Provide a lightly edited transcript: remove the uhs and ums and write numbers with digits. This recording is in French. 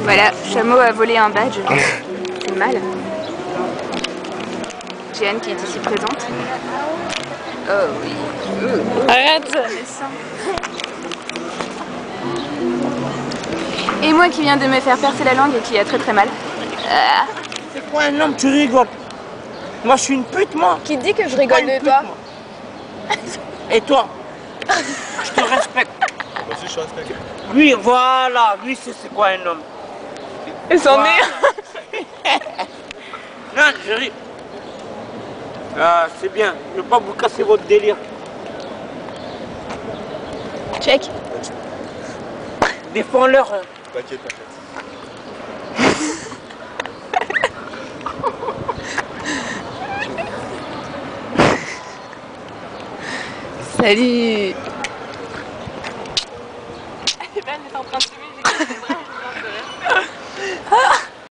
Voilà, Chameau a volé un badge. C'est mal. Jeanne qui est ici présente. Oh oui. Arrête. Et moi qui viens de me faire percer la langue et qui a très mal. C'est quoi un homme, tu rigoles? Moi je suis une pute, moi. Qui dit que je rigole de toi? Et toi? Je te respecte. Moi aussi je respecte. Lui, voilà, lui c'est quoi un homme? Et c'en est. Non, je ris. Ah, c'est bien, je ne veux pas vous casser votre délire. Check. Défends-leur. Hein. T'inquiète, t'inquiète. Salut.